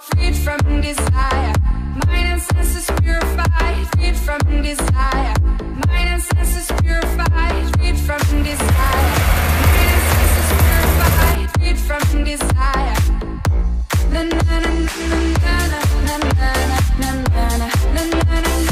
freed from desire. Mind and senses purified, freed from desire. Mind and senses purified, freed from desire. Mind and senses purified, freed from desire. Na na na na na na na na na na na na.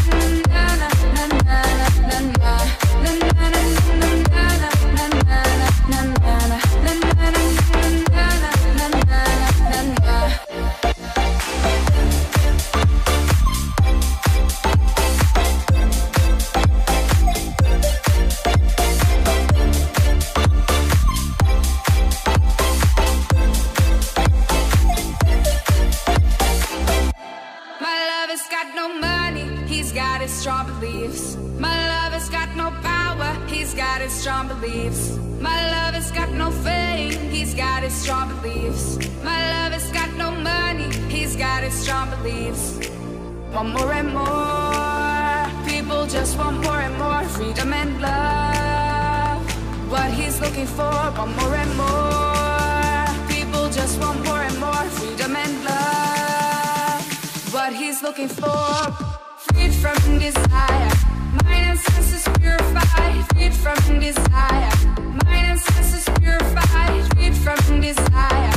Strong beliefs. My love has got no power, he's got his strong beliefs. My love has got no fame, he's got his strong beliefs. My love has got no money, he's got his strong beliefs. Want more and more, people just want more and more freedom and love. What he's looking for, want more and more, people just want more and more freedom and love. What he's looking for, freed from desire. Mind and senses purified, freed from desire. Mind and senses purified, freed from desire.